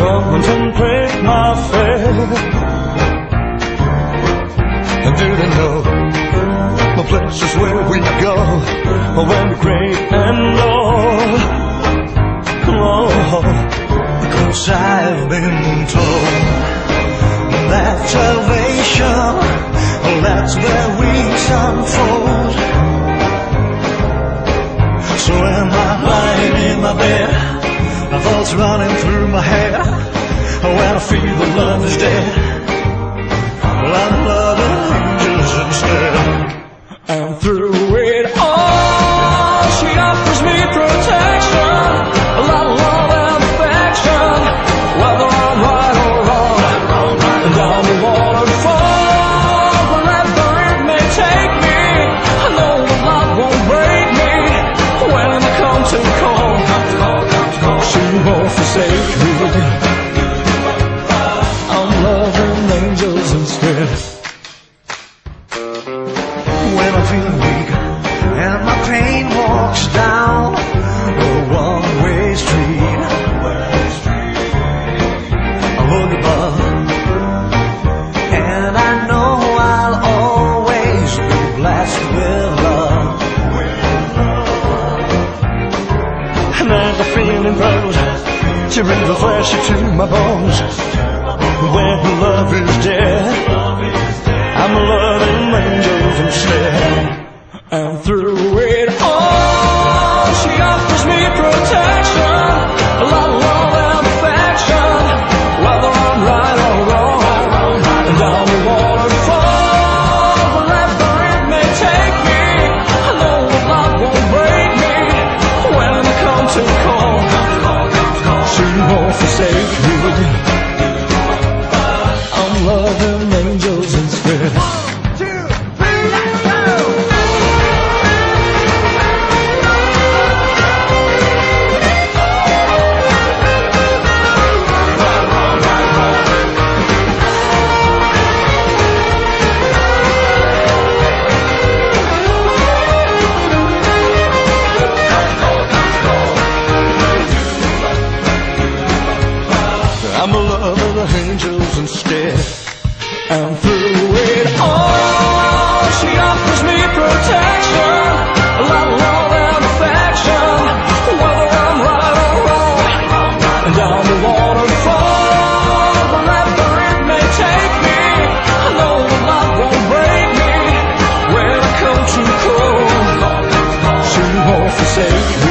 come and template my fate. And do they know the places where we go when we're great and old? Oh, because I've been told that salvation, that's where we unfold. So am I lying in my bed, my thoughts running through my head, when I feel the love is dead, well, I'm loving angels instead. And through it all, she offers me protection, a lot of love and affection, whether I'm right or wrong. And down the waterfall, wherever it may take me, I know the love won't break me. When I come to call, she won't forsake me. I'm loving angels instead. When I feel weak and my pain walks down a one-way street, I look above and I know I'll always be blessed with love. And as the feeling grows, she brings the flesh to my bones. When love is dead, I'm loving angels instead. And through it all, she offers me protection, a lot of love and affection, whether I'm right or wrong. And down the waterfall, wherever it may take me, I know the love won't break me. When I come to call, she won't forsake me. I'm loving angels instead. 1, 2, 3, let's go! I'm a lover of angels instead. And through it all, she offers me protection, a lot of love and affection, whether I'm right or wrong. And down the waterfall, wherever it may take me, I know the love won't break me. When I come too cold, she won't forsake me.